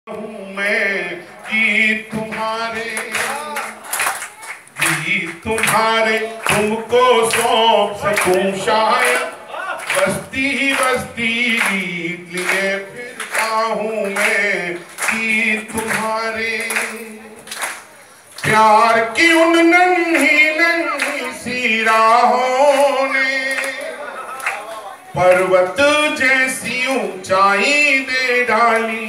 हूँ मैं गीत तुम्हारे तुमको सौंप सकूं शायद। बस्ती ही बस्ती गीत लिए फिरता हूँ मैं गीत तुम्हारे। प्यार की उन नन्ही नन्ही सी राहों ने पर्वत जैसी ऊंचाई दे डाली।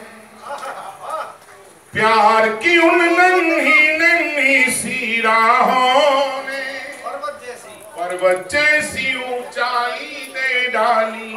प्यार की उन नन्ही नन्ही सी राहों ने पर्वत जैसी ऊंचाई दे डाली।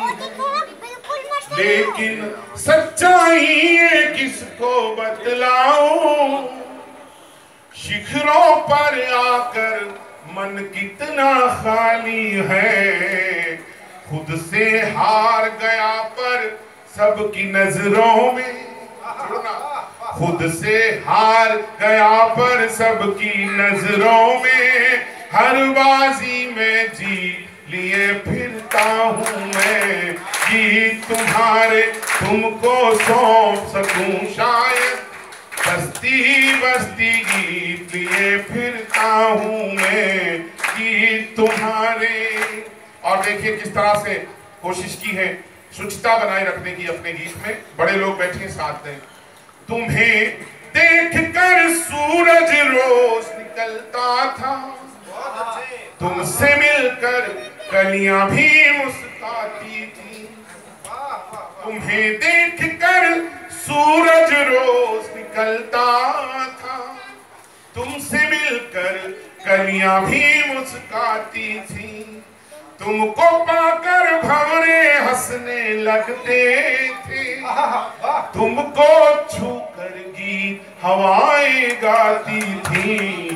लेकिन सच्चाई ये किसको बतलाऊं, शिखरों पर आकर मन कितना खाली है। खुद से हार गया पर सबकी नजरों में, खुद से हार गया पर सबकी नजरों में। हर बाजी में जीत लिए फिरता हूँ मैं गीत तुम्हारे तुमको सौंप सकूं शायद। बस्ती बस्ती गीत लिए फिरता हूँ मैं गीत तुम्हारे। और देखिए किस तरह से कोशिश की है शुचिता बनाए रखने की अपने गीत में। बड़े लोग बैठे साथ में। तुम्हें देखकर सूरज रोज निकलता था, तुमसे मिलकर कलियां भी मुस्कुराती थी। तुम्हें देखकर सूरज रोज निकलता था, तुमसे मिलकर कलियां भी मुस्कुराती थी। तुमको पाकर भंवरे हंसने लगते थे, तुमको छूकर गीत हवाएं गाती थी।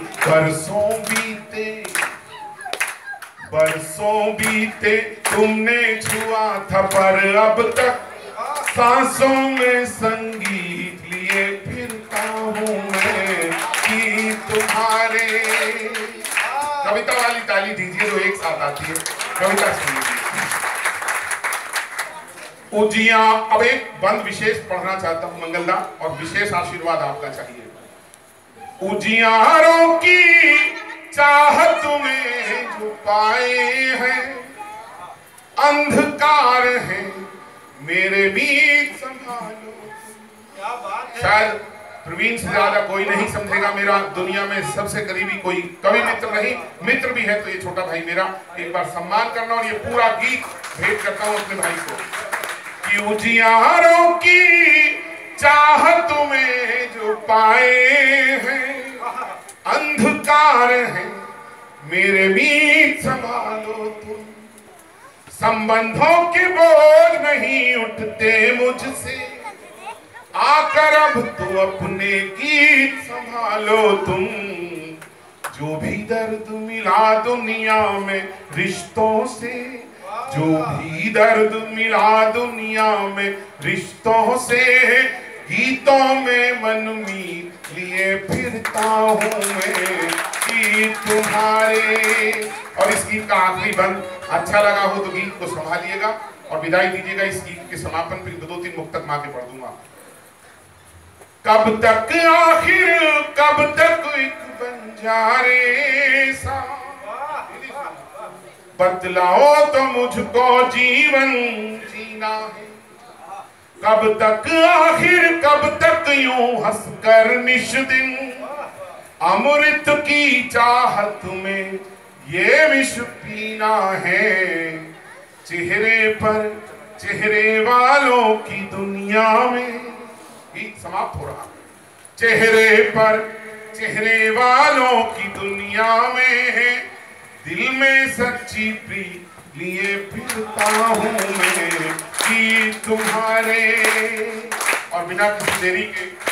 बरसों बीते तुमने छुआ था पर अब तक सांसों में संगीत लिए फिरता हूँ मैं गीत तुम्हारे। कविता वाली ताली दीजिए जो एक साथ आती है। कविता सुनिए। उजिया। अब एक बंद विशेष पढ़ना चाहता हूं मंगलदा, और विशेष आशीर्वाद आपका चाहिए। उजियारों की चाहत में जो पाए हैं, अंधकार है मेरे बीच संभालो। क्या बात है। शायद प्रवीण से ज्यादा कोई नहीं समझेगा मेरा दुनिया में सबसे करीबी कोई कवि मित्र नहीं, मित्र भी है तो ये छोटा भाई मेरा। एक बार सम्मान करना और ये पूरा गीत भेंट करता हूं अपने भाई को। उजियारों की चाहत में जो पाए हैं, अंधकार है मेरे बीच संभालो तुम। संबंधों के बोझ नहीं उठते मुझसे, आकर अब तो अपने गीत संभालो तुम। जो भी दर्द मिला दुनिया में रिश्तों से, जो भी दर्द मिला दुनिया में रिश्तों से, गीतों में मन मीत लिए फिरता हूँ मैं गीत तुम्हारे। और इस गीत का आखिरी बंद अच्छा लगा हो तो गीत को संभालिएगा और विदाई दीजिएगा। इस गीत के समापन पर 2-3 मुक्तक मां के पढ़ दूंगा। कब तक आखिर कब तक एक बंजारे सा, बतलाओ तो मुझको जीवन जीना है। कब तक आखिर कब तक यूं हंसकर निश दिन, अमृत की चाहत में ये विष पीना है। चेहरे पर चेहरे वालों की दुनिया में, गीत समाप्त हो रहा। चेहरे पर चेहरे वालों की दुनिया में है, दिल में सच्ची प्रीत लिए फिरता हूँ मैं गीत तुम्हारे। और बिना किसी देरी के